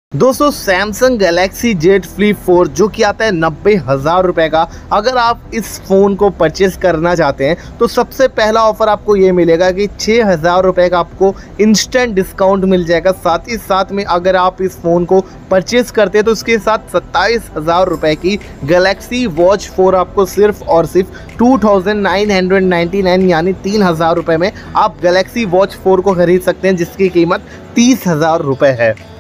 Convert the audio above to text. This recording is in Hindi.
दोस्तों सैमसंग गैलेक्सी जेड फ्लिप 4 जो कि आता है 90,000 रुपये का। अगर आप इस फ़ोन को परचेज़ करना चाहते हैं तो सबसे पहला ऑफ़र आपको ये मिलेगा कि 6,000 रुपये का आपको इंस्टेंट डिस्काउंट मिल जाएगा। साथ ही साथ में अगर आप इस फ़ोन को परचेज़ करते हैं तो उसके साथ 27,000 रुपये की गैलेक्सी वॉच 4 आपको सिर्फ और सिर्फ 2,999 यानी 3,000 रुपये में आप गैलेक्सी वॉच 4 को ख़रीद सकते हैं, जिसकी कीमत 30,000 रुपये है।